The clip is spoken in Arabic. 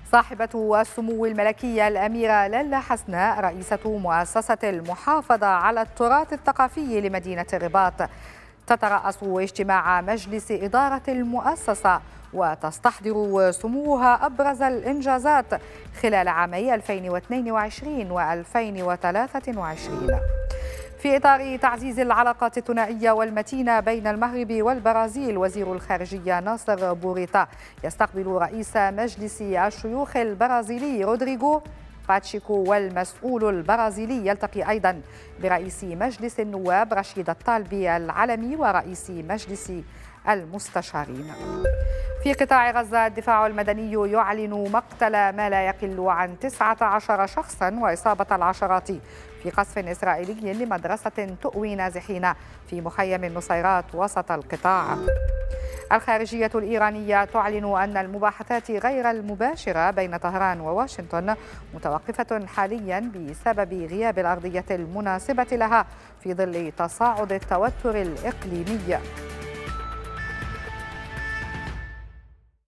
صاحبة السمو الملكية الأميرة ليلى حسناء رئيسة مؤسسة المحافظة على التراث الثقافي لمدينة الرباط تترأس اجتماع مجلس إدارة المؤسسة، وتستحضر سموها أبرز الإنجازات خلال عامي 2022 و2023. في إطار تعزيز العلاقات الثنائية والمتينة بين المغرب والبرازيل، وزير الخارجية ناصر بوريتا يستقبل رئيس مجلس الشيوخ البرازيلي رودريغو باتشيكو، والمسؤول البرازيلي يلتقي أيضا برئيس مجلس النواب رشيد الطالبي العلمي ورئيس مجلس المستشارين. في قطاع غزة، الدفاع المدني يعلن مقتل ما لا يقل عن 19 شخصا وإصابة العشرات في قصف إسرائيلي لمدرسة تؤوي نازحين في مخيم النصيرات وسط القطاع. الخارجية الإيرانية تعلن أن المباحثات غير المباشرة بين طهران وواشنطن متوقفة حاليا بسبب غياب الأرضية المناسبة لها في ظل تصاعد التوتر الإقليمي.